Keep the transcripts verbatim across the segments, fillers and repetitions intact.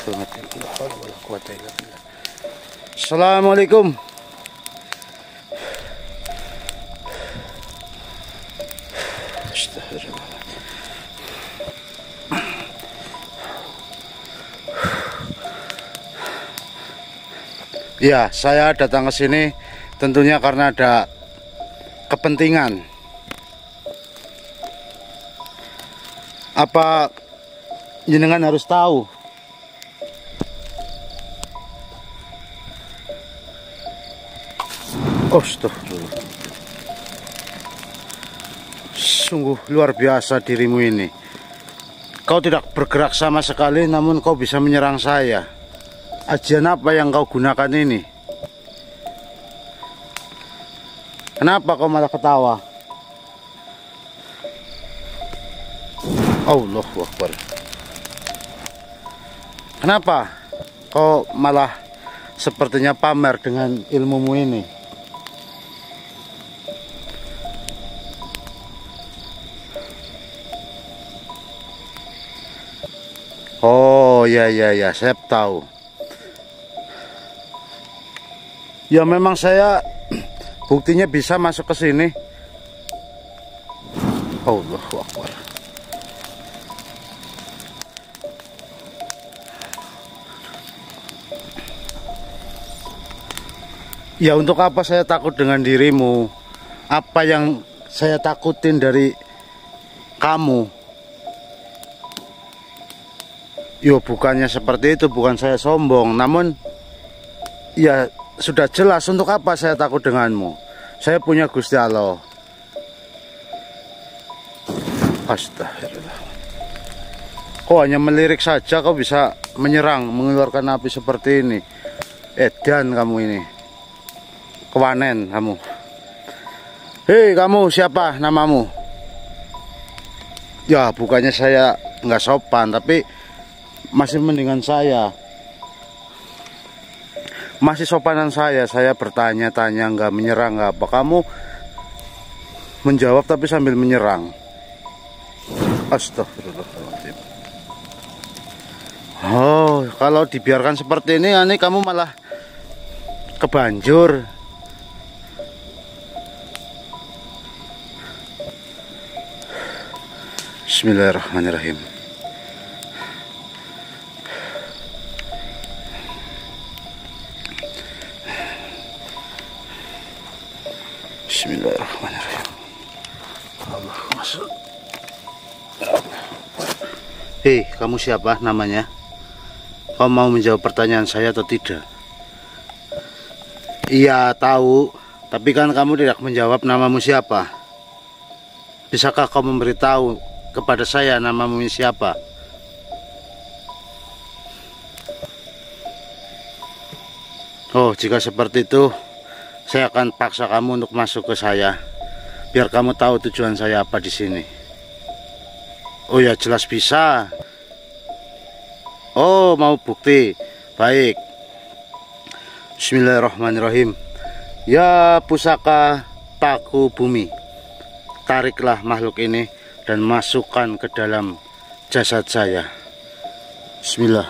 Assalamualaikum. Ya, saya datang ke sini tentunya karena ada kepentingan. Apa jenengan harus tahu? Oh, astagfirullah. Sungguh luar biasa dirimu ini. Kau tidak bergerak sama sekali, namun kau bisa menyerang saya. Ajian apa yang kau gunakan ini? Kenapa kau malah ketawa? Allahu Akbar. Kenapa kau malah sepertinya pamer dengan ilmumu ini? Oh ya ya ya, saya tahu. Ya memang saya buktinya bisa masuk ke sini. Allahu Akbar. Ya untuk apa saya takut dengan dirimu? Apa yang saya takutin dari kamu? Yo bukannya seperti itu, bukan saya sombong. Namun ya sudah jelas untuk apa saya takut denganmu. Saya punya Gusti Allah. Astagfirullah. Kau hanya melirik saja kau bisa menyerang, mengeluarkan api seperti ini. Edan kamu ini. Kewanen kamu. Hei kamu, siapa namamu? Ya bukannya saya nggak sopan, tapi masih mendingan saya. Masih sopanan saya. Saya bertanya-tanya, nggak menyerang, nggak apa. Kamu menjawab tapi sambil menyerang. Astagfirullahaladzim. Oh, kalau dibiarkan seperti ini, ini kamu malah kebanjur. Bismillahirrahmanirrahim. Bismillahirrahmanirrahim. Allahumma sholli. Hei, kamu siapa namanya? Kau mau menjawab pertanyaan saya atau tidak? Iya, tahu. Tapi kan kamu tidak menjawab namamu siapa. Bisakah kau memberitahu kepada saya namamu siapa? Oh, jika seperti itu, saya akan paksa kamu untuk masuk ke saya, biar kamu tahu tujuan saya apa di sini. Oh ya, jelas bisa. Oh, mau bukti? Baik. Bismillahirrahmanirrahim. Ya pusaka paku bumi, tariklah makhluk ini dan masukkan ke dalam jasad saya. Bismillah.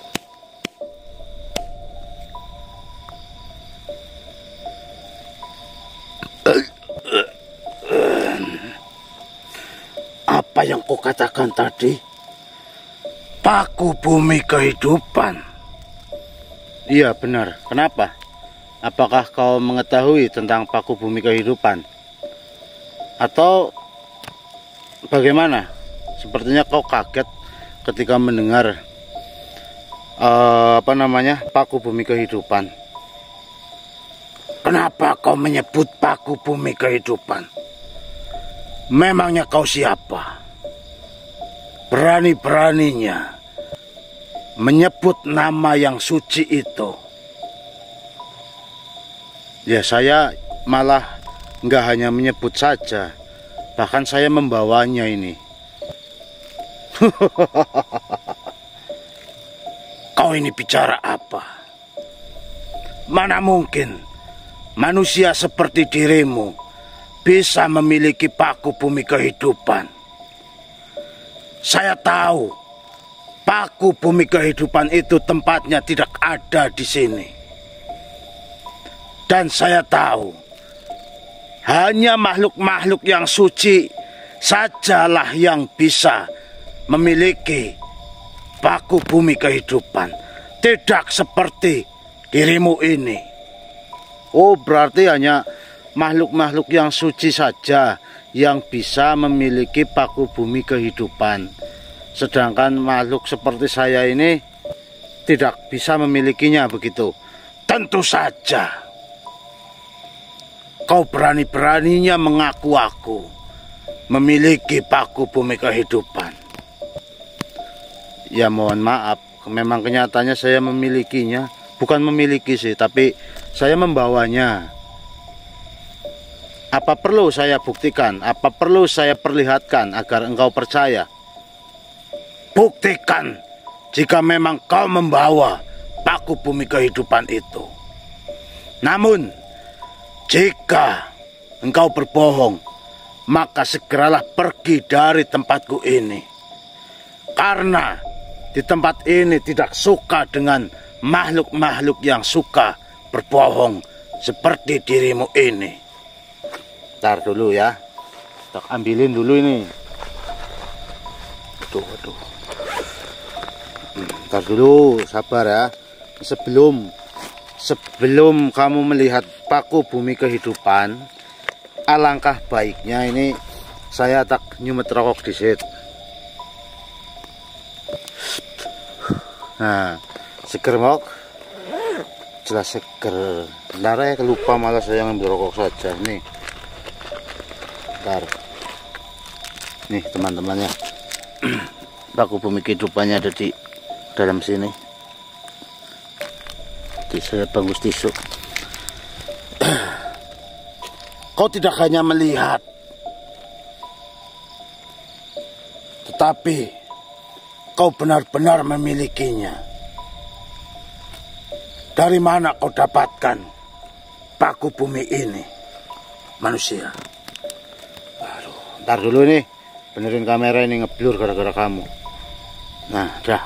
Apa yang kau katakan tadi? Paku bumi kehidupan. Iya benar. Kenapa? Apakah kau mengetahui tentang paku bumi kehidupan? Atau bagaimana? Sepertinya kau kaget ketika mendengar uh, apa namanya paku bumi kehidupan. Kenapa kau menyebut paku bumi kehidupan? Memangnya kau siapa? Berani-beraninya menyebut nama yang suci itu. Ya saya malah nggak hanya menyebut saja, bahkan saya membawanya ini. Kau ini bicara apa? Mana mungkin manusia seperti dirimu bisa memiliki paku bumi kehidupan. Saya tahu paku bumi kehidupan itu tempatnya tidak ada di sini. Dan saya tahu, hanya makhluk-makhluk yang suci sajalah yang bisa memiliki paku bumi kehidupan. Tidak seperti dirimu ini. Oh, berarti hanya makhluk-makhluk yang suci saja yang bisa memiliki paku bumi kehidupan. Sedangkan makhluk seperti saya ini tidak bisa memilikinya, begitu? Tentu saja. Kau berani-beraninya mengaku aku memiliki paku bumi kehidupan. Ya mohon maaf, memang kenyataannya saya memilikinya. Bukan memiliki sih, tapi saya membawanya. Apa perlu saya buktikan? Apa perlu saya perlihatkan agar engkau percaya? Buktikan jika memang kau membawa paku bumi kehidupan itu. Namun, jika engkau berbohong, maka segeralah pergi dari tempatku ini. Karena di tempat ini tidak suka dengan makhluk-makhluk yang suka berbohong seperti dirimu ini. Ntar dulu ya, tak ambilin dulu ini. Aduh, aduh. Ntar dulu, sabar ya. Sebelum sebelum kamu melihat paku bumi kehidupan, alangkah baiknya ini saya tak nyumet rokok disit. Nah, seger mok, jelas seger. Bentar ya, lupa malah saya ngambil rokok saja nih. Bentar. Nih teman-temannya, paku bumi kehidupannya ada di dalam sini. Jadi saya bungkus tisu. Kau tidak hanya melihat, tetapi kau benar-benar memilikinya. Dari mana kau dapatkan paku bumi ini, manusia? Ntar dulu nih, benerin kamera ini ngeblur gara-gara kamu. Nah, dah.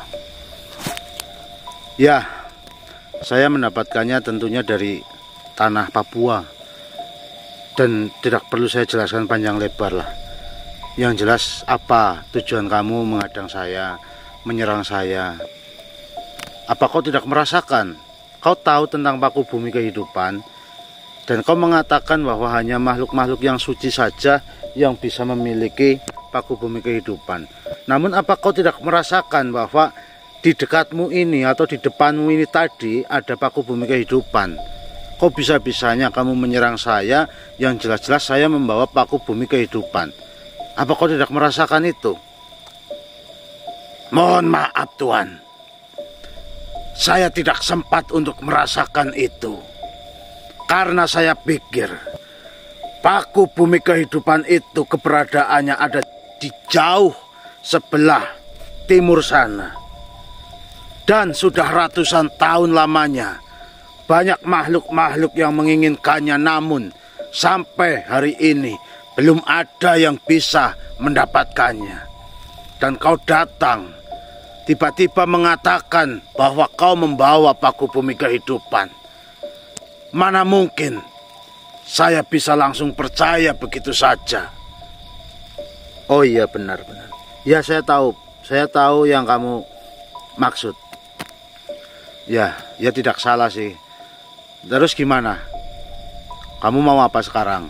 Ya, saya mendapatkannya tentunya dari tanah Papua. Dan tidak perlu saya jelaskan panjang lebar lah. Yang jelas apa tujuan kamu menghadang saya, menyerang saya? Apa kau tidak merasakan? Kau tahu tentang paku bumi kehidupan, dan kau mengatakan bahwa hanya makhluk-makhluk yang suci saja yang bisa memiliki paku bumi kehidupan. Namun apa kau tidak merasakan bahwa di dekatmu ini atau di depanmu ini tadi ada paku bumi kehidupan? Kok bisa-bisanya kamu menyerang saya yang jelas-jelas saya membawa paku bumi kehidupan? Apa kau tidak merasakan itu? Mohon maaf Tuan, saya tidak sempat untuk merasakan itu. Karena saya pikir paku bumi kehidupan itu keberadaannya ada di jauh sebelah timur sana. Dan sudah ratusan tahun lamanya banyak makhluk-makhluk yang menginginkannya, namun sampai hari ini belum ada yang bisa mendapatkannya. Dan kau datang tiba-tiba mengatakan bahwa kau membawa paku bumi kehidupan. Mana mungkin saya bisa langsung percaya begitu saja. Oh iya, benar-benar. Ya, saya tahu. Saya tahu yang kamu maksud. Ya, ya tidak salah sih. Terus gimana? Kamu mau apa sekarang?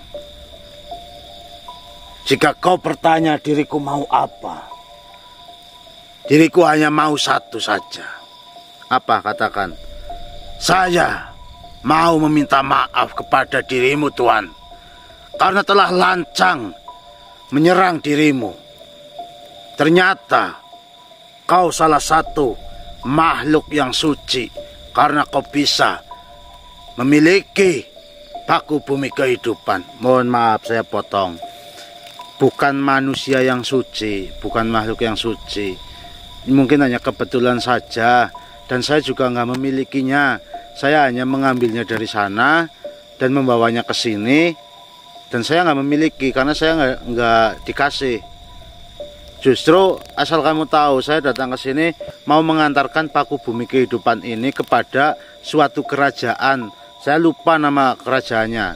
Jika kau bertanya diriku mau apa, diriku hanya mau satu saja. Apa? Katakan. Saya mau meminta maaf kepada dirimu Tuan, karena telah lancang menyerang dirimu. Ternyata kau salah satu makhluk yang suci, karena kau bisa memiliki paku bumi kehidupan. Mohon maaf saya potong. Bukan manusia yang suci, bukan makhluk yang suci. Mungkin hanya kebetulan saja, dan saya juga nggak memilikinya. Saya hanya mengambilnya dari sana dan membawanya ke sini, dan saya nggak memiliki karena saya nggak nggak dikasih. Justru asal kamu tahu, saya datang ke sini mau mengantarkan paku bumi kehidupan ini kepada suatu kerajaan. Saya lupa nama kerajaannya.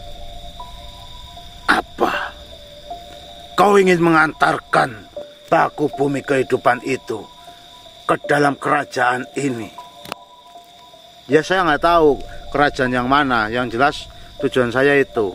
Apa? Kau ingin mengantarkan paku bumi kehidupan itu ke dalam kerajaan ini? Ya saya nggak tahu kerajaan yang mana. Yang jelas tujuan saya itu.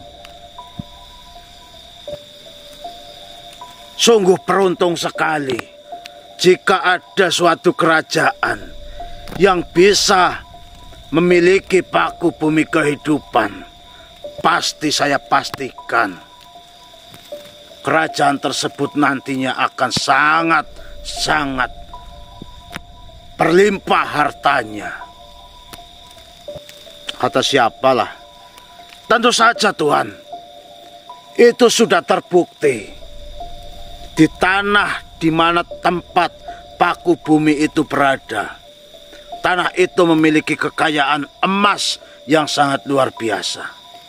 Sungguh beruntung sekali jika ada suatu kerajaan yang bisa memiliki paku bumi kehidupan. Pasti saya pastikan kerajaan tersebut nantinya akan sangat-sangat berlimpah hartanya. Kata siapalah? Tentu saja Tuhan, itu sudah terbukti. Di tanah di mana tempat paku bumi itu berada, tanah itu memiliki kekayaan emas yang sangat luar biasa.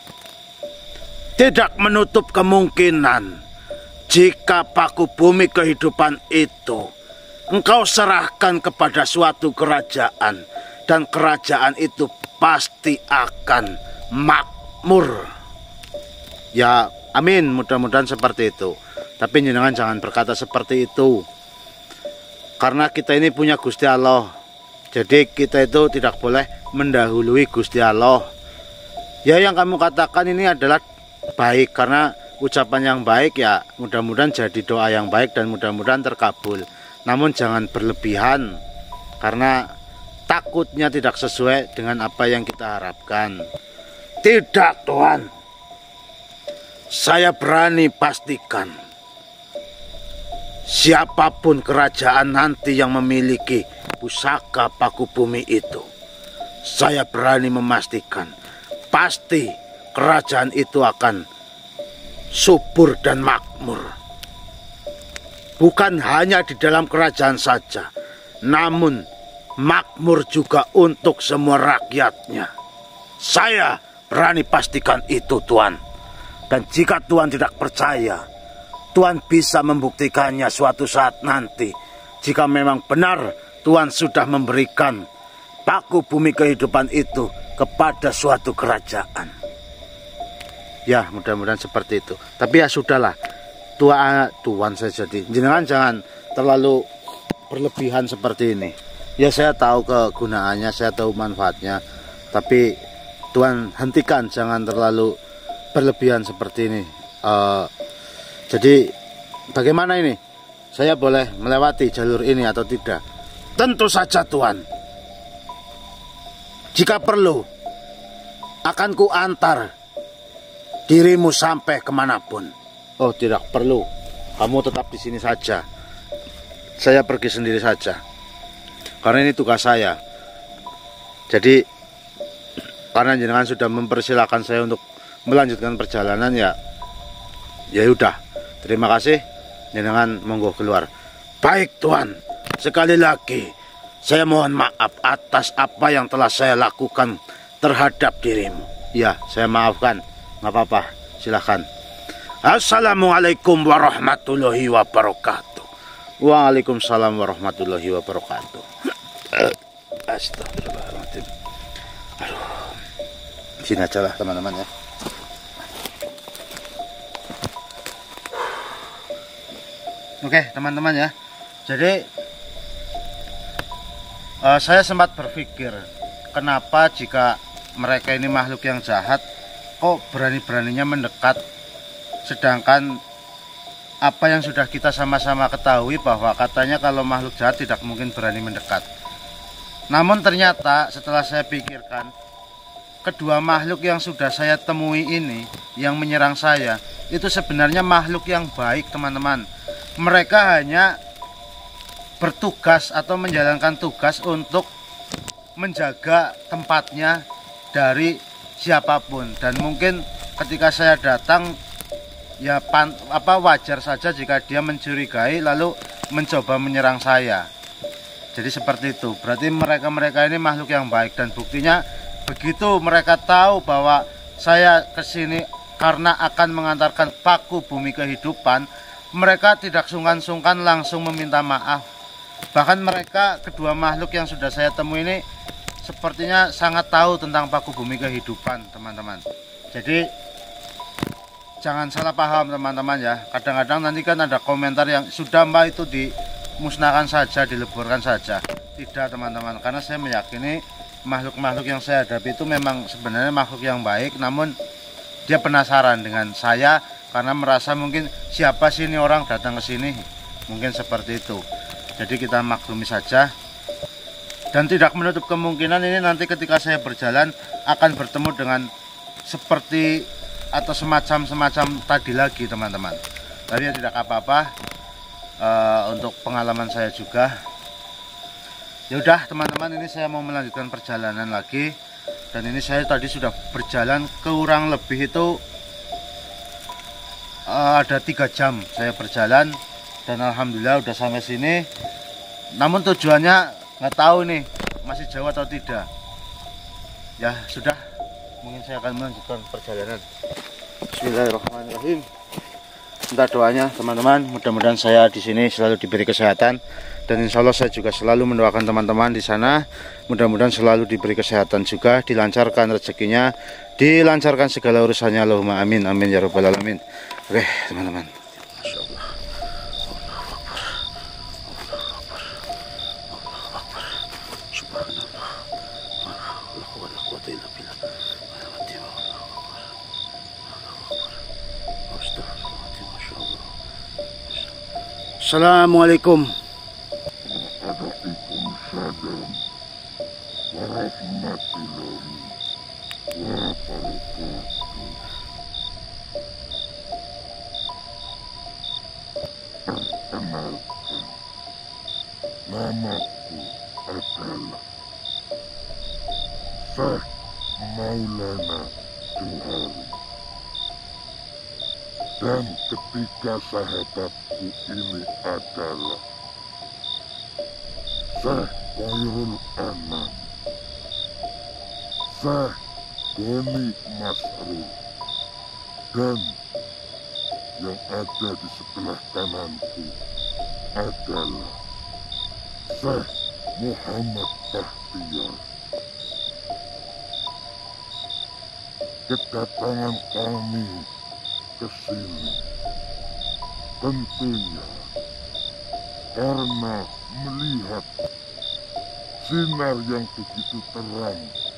Tidak menutup kemungkinan jika paku bumi kehidupan itu engkau serahkan kepada suatu kerajaan, dan kerajaan itu pasti akan makmur. Ya amin, mudah-mudahan seperti itu. Tapi jenengan jangan berkata seperti itu, karena kita ini punya Gusti Allah. Jadi kita itu tidak boleh mendahului Gusti Allah. Ya yang kamu katakan ini adalah baik, karena ucapan yang baik ya mudah-mudahan jadi doa yang baik dan mudah-mudahan terkabul. Namun jangan berlebihan, karena takutnya tidak sesuai dengan apa yang kita harapkan. Tidak Tuhan, saya berani pastikan siapapun kerajaan nanti yang memiliki pusaka paku bumi itu, saya berani memastikan pasti kerajaan itu akan subur dan makmur. Bukan hanya di dalam kerajaan saja, namun makmur juga untuk semua rakyatnya. Saya berani pastikan itu Tuhan. Dan jika Tuhan tidak percaya, Tuhan bisa membuktikannya suatu saat nanti. Jika memang benar Tuhan sudah memberikan paku bumi kehidupan itu kepada suatu kerajaan. Ya mudah-mudahan seperti itu. Tapi ya sudahlah, Tuhan, Tuhan saya jadi jangan jangan terlalu berlebihan seperti ini. Ya saya tahu kegunaannya, saya tahu manfaatnya, tapi Tuhan hentikan, jangan terlalu berlebihan seperti ini. uh, Jadi bagaimana ini? Saya boleh melewati jalur ini atau tidak? Tentu saja Tuhan. Jika perlu, akan ku antar dirimu sampai kemanapun. Oh tidak perlu, kamu tetap di sini saja. Saya pergi sendiri saja, karena ini tugas saya. Jadi karena jenengan sudah mempersilahkan saya untuk melanjutkan perjalanan, ya ya udah. Terima kasih, jenengan monggo keluar. Baik Tuhan, sekali lagi saya mohon maaf atas apa yang telah saya lakukan terhadap dirimu. Ya, saya maafkan, nggak apa-apa, silahkan. Assalamualaikum warahmatullahi wabarakatuh. Waalaikumsalam warahmatullahi wabarakatuh. Astagfirullahaladzim. Aduh, sini aja lah teman-teman ya. Oke teman-teman ya, jadi uh, saya sempat berpikir, kenapa jika mereka ini makhluk yang jahat kok berani-beraninya mendekat, sedangkan apa yang sudah kita sama-sama ketahui bahwa katanya kalau makhluk jahat tidak mungkin berani mendekat. Namun ternyata setelah saya pikirkan, kedua makhluk yang sudah saya temui ini yang menyerang saya itu sebenarnya makhluk yang baik teman-teman. Mereka hanya bertugas atau menjalankan tugas untuk menjaga tempatnya dari siapapun, dan mungkin ketika saya datang ya pan, apa wajar saja jika dia mencurigai lalu mencoba menyerang saya. Jadi seperti itu. Berarti mereka-mereka ini makhluk yang baik, dan buktinya begitu mereka tahu bahwa saya kesini karena akan mengantarkan paku bumi kehidupan, mereka tidak sungkan-sungkan langsung meminta maaf. Bahkan mereka kedua makhluk yang sudah saya temui ini sepertinya sangat tahu tentang paku bumi kehidupan, teman-teman. Jadi jangan salah paham, teman-teman ya. Kadang-kadang nanti kan ada komentar yang sudah mbak itu dimusnahkan saja, dileburkan saja. Tidak, teman-teman, karena saya meyakini makhluk-makhluk yang saya hadapi itu memang sebenarnya makhluk yang baik, namun dia penasaran dengan saya karena merasa mungkin siapa sih ini orang datang ke sini, mungkin seperti itu. Jadi kita maklumi saja. Dan tidak menutup kemungkinan ini nanti ketika saya berjalan akan bertemu dengan seperti atau semacam-semacam tadi lagi, teman-teman. Tapi ya tidak apa-apa, e, untuk pengalaman saya juga. Ya udah, teman-teman, ini saya mau melanjutkan perjalanan lagi. Dan ini saya tadi sudah berjalan kurang lebih itu e, ada tiga jam saya berjalan. Dan alhamdulillah udah sampai sini. Namun tujuannya nggak tahu nih masih jauh atau tidak. Ya sudah, mungkin saya akan melanjutkan perjalanan. Bismillahirrahmanirrahim. Minta doanya, teman-teman, mudah-mudahan saya di sini selalu diberi kesehatan, dan insya Allah saya juga selalu mendoakan teman-teman di sana mudah-mudahan selalu diberi kesehatan juga, dilancarkan rezekinya, dilancarkan segala urusannya. Allahumma amin amin ya rabbal alamin. Oke, teman-teman. Assalamualaikum. Waalaikumsalam warahmatullahi wabarakatuh. Perkenalkan, namaku adalah Syekh Maulana Johari. Dan ketiga sahabatku ini adalah Syekh Khairul Anam, Syekh Goni Masrur, dan yang ada di sebelah kananku adalah Syekh Muhammad Bahtiar. Kedatangan kami ke sini tentunya karena melihat sinar yang begitu terang.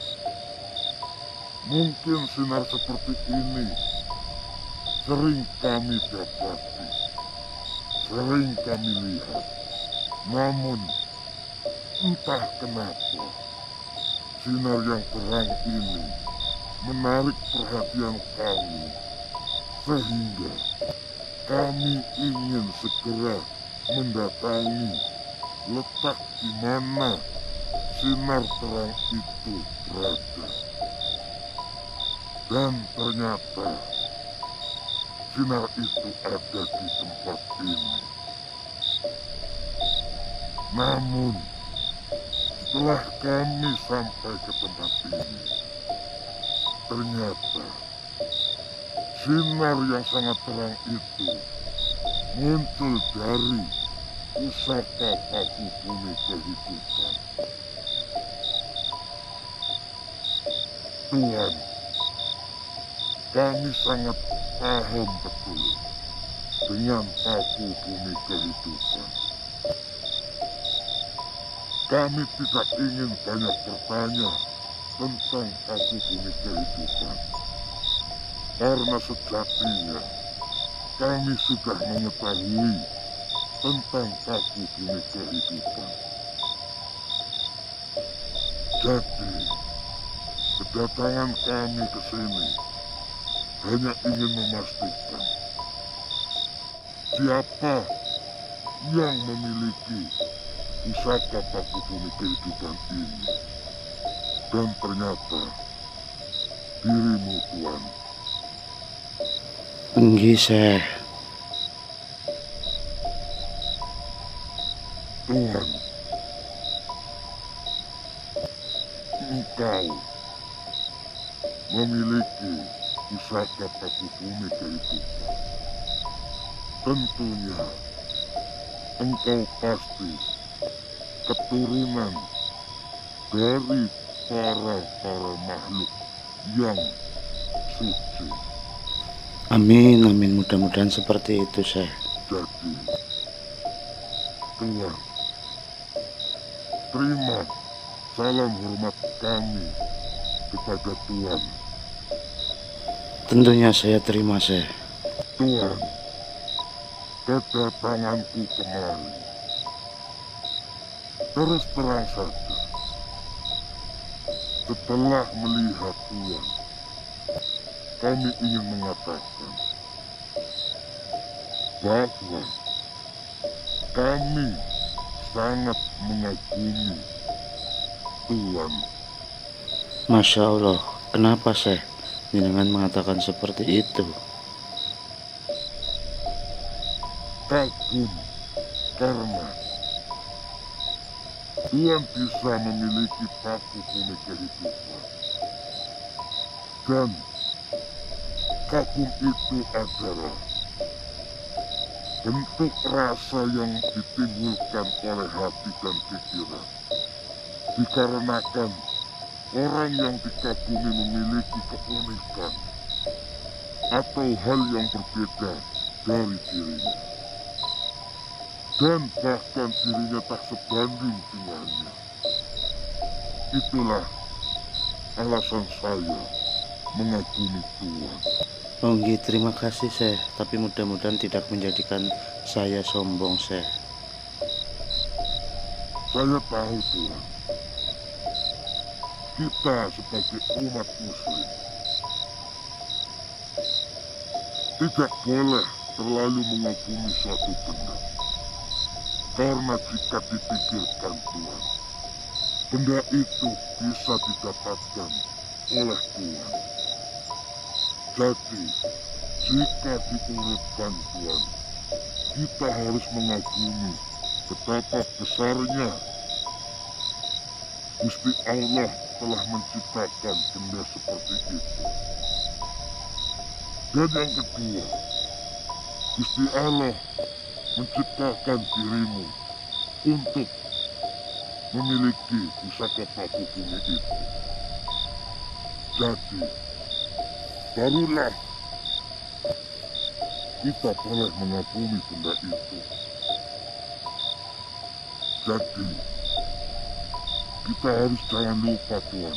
Mungkin sinar seperti ini sering kami dapati, sering kami lihat, namun entah kenapa sinar yang terang ini menarik perhatian kami, sehingga kami ingin segera mendatangi letak di mana sinar terang itu berada. Dan ternyata sinar itu ada di tempat ini. Namun setelah kami sampai ke tempat ini, ternyata sinar yang sangat terang itu muncul dari pusaka paku bumi kehidupan. Tuhan, kami sangat paham betul dengan paku bumi kehidupan. Kami tidak ingin banyak bertanya tentang paku bumi kehidupan, karena sejatinya kami sudah mengetahui tentang paku bumi kehidupan. Jadi, kedatangan kami ke sini hanya ingin memastikan siapa yang memiliki pusaka paku bumi kehidupan ini. Dan ternyata dirimu, Tuan. Nggih, Syekh. Tuhan, engkau memiliki pusaka paku bumi kehidupan. Tentunya engkau pasti keturunan dari para-para makhluk yang suci. Amin, amin. Mudah-mudahan seperti itu, Syekh. Jadi, Tuan, terima salam hormat kami kepada Tuan. Tentunya saya terima, Syekh. Tuan, kedatanganku kemari terus terang saja. Setelah melihat Tuan, kami ingin mengatakan bahwa kami sangat mengagumi Tuan. Masya Allah, kenapa, Syekh? Jangan mengatakan seperti itu. Kagum karena Tuan bisa memiliki paku kuning kehidupan. Dan kagum itu adalah bentuk rasa yang ditimbulkan oleh hati dan pikiran. Dikarenakan orang yang dikagumi memiliki keunikan atau hal yang berbeda dari dirinya. Dan bahkan dirinya tak sebanding dengannya. Itulah alasan saya mengagumi Tuan. Oh, nggih, terima kasih, Syekh. Tapi mudah-mudahan tidak menjadikan saya sombong, Syekh. Saya tahu, Tuan. Kita sebagai umat muslim tidak boleh terlalu mengagumi suatu benda. Karena jika dipikirkan, Tuan, benda itu bisa didapatkan oleh Tuan. Jadi, jika diurutkan, Tuan, kita harus mengagumi betapa besarnya Gusti Allah telah menciptakan benda seperti itu. Dan yang kedua, Gusti Allah menciptakan dirimu untuk memiliki pusaka paku bumi itu. Jadi, barulah kita boleh mengagumi benda itu. Jadi, kita harus jangan lupa, Tuan.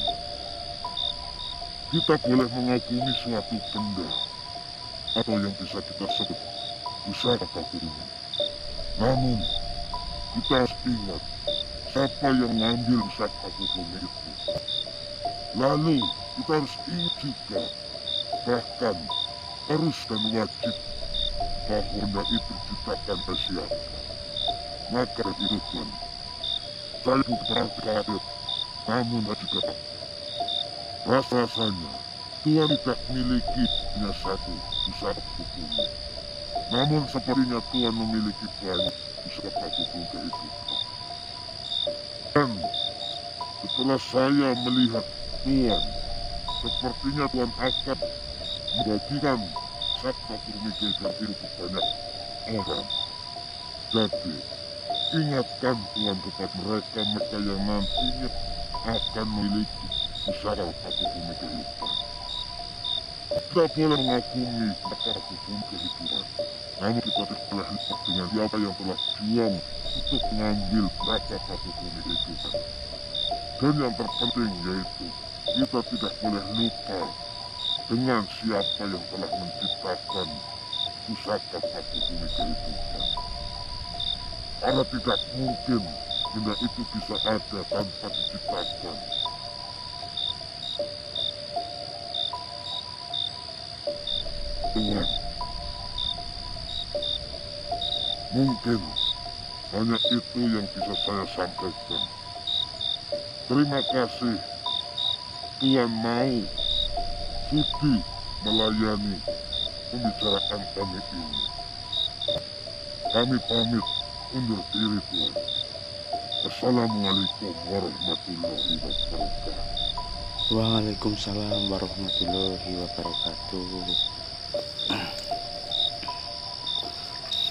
Kita boleh mengagumi suatu benda atau yang bisa kita sebut pusaka paku bumi. Namun, kita harus ingat siapa yang mengambil pusaka paku bumi itu. Lalu, kita harus ingat juga, bahkan harus dan wajib, bahwa benda itu diciptakan oleh siapa. Maka itu, Tuan, saya bukan kaget, namun juga rasa-rasanya Tuhan tidak memiliki hanya satu pusaka paku bumi. Namun sepertinya Tuhan memiliki banyak pusaka paku bumi itu. Dan setelah saya melihat Tuhan, sepertinya Tuhan akan membagikan pusaka paku bumi itu ke banyak orang. Jadi, ingatkan Tuhan kepada mereka-mereka yang nantinya akan memiliki pusaka paku bumi kehidupan. Kita boleh mengagumi pusaka paku bumi kehidupan, namun kita tidak boleh lupa dengan siapa yang telah berjuang untuk mengambil pusaka paku bumi kehidupan. Dan yang terpenting yaitu kita tidak boleh lupa dengan siapa yang telah menciptakan pusaka paku bumi kehidupan. Karena tidak mungkin benda itu bisa ada tanpa diciptakan. Tuhan, mungkin hanya itu yang bisa saya sampaikan. Terima kasih Tuhan mau sudi melayani pembicaraan kami ini. Kami pamit undur diri, Tuhan. Assalamualaikum warahmatullahi wabarakatuh. Waalaikumsalam warahmatullahi wabarakatuh.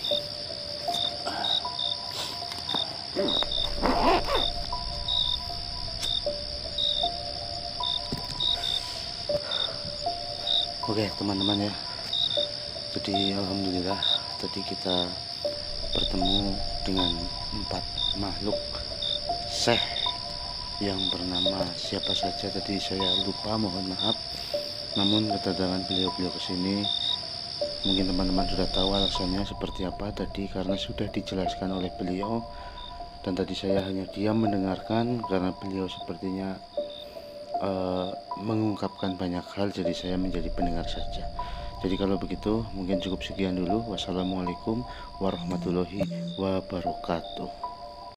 Oke teman-teman ya, jadi alhamdulillah tadi kita bertemu dengan empat makhluk syekh yang bernama siapa saja tadi saya lupa, mohon maaf. Namun kedatangan beliau-beliau ke sini mungkin teman-teman sudah tahu alasannya seperti apa tadi, karena sudah dijelaskan oleh beliau, dan tadi saya hanya diam mendengarkan karena beliau sepertinya uh, mengungkapkan banyak hal, jadi saya menjadi pendengar saja. Jadi kalau begitu mungkin cukup sekian dulu. Wassalamualaikum warahmatullahi wabarakatuh.